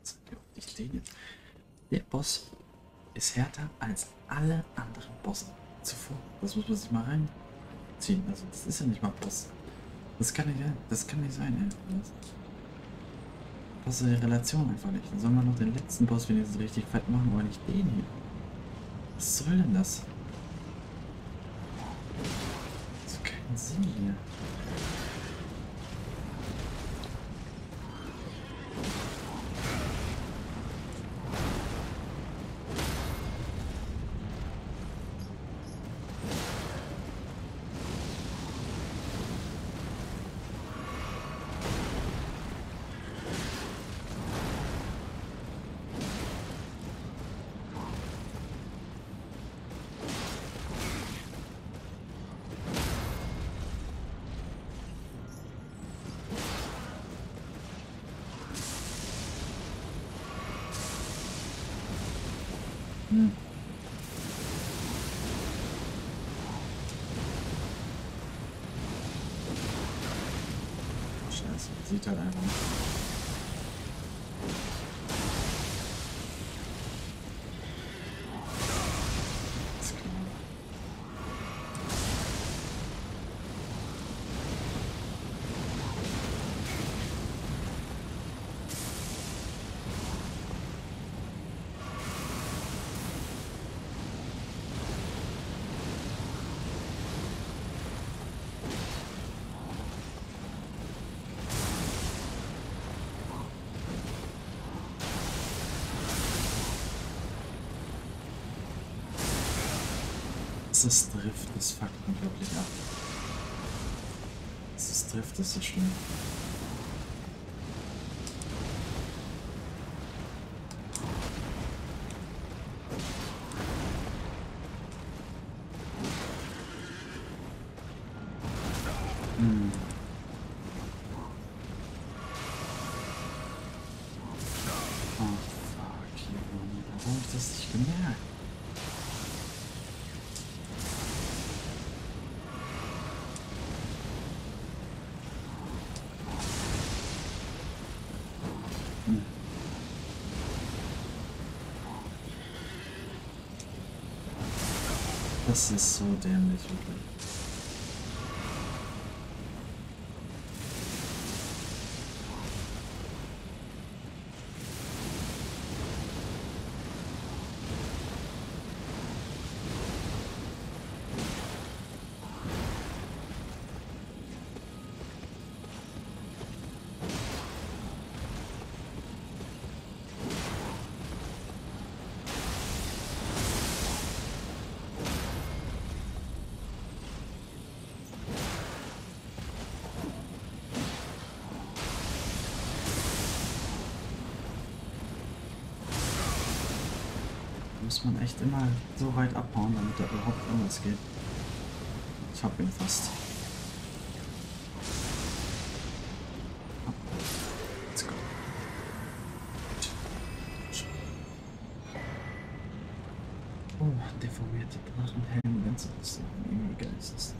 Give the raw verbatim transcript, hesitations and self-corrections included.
Ich den jetzt. Der Boss ist härter als alle anderen Bosse zuvor. Das muss man sich mal reinziehen. Also das ist ja nicht mal Boss. Das kann nicht, das kann nicht sein, ey. Das passt in die Relation einfach nicht. Dann sollen wir noch den letzten Boss wenigstens richtig fett machen, aber nicht den hier. Was soll denn das? Das hat keinen Sinn hier. Hm. Scheiße, sieht halt einfach nicht. Ist klar. Das Drift, das fuckt unglaublich ab. Das Drift ist so schlimm. Hm. Oh fuck, Junge. Warum hab ich das nicht gemerkt? Hm. Das ist so dämlich, wirklich. Muss man echt immer so weit abhauen, damit da überhaupt irgendwas geht. Ich hab ihn fast. Let's go. Oh, deformierte Knochenhelm, wenn es irgendwie geil ist.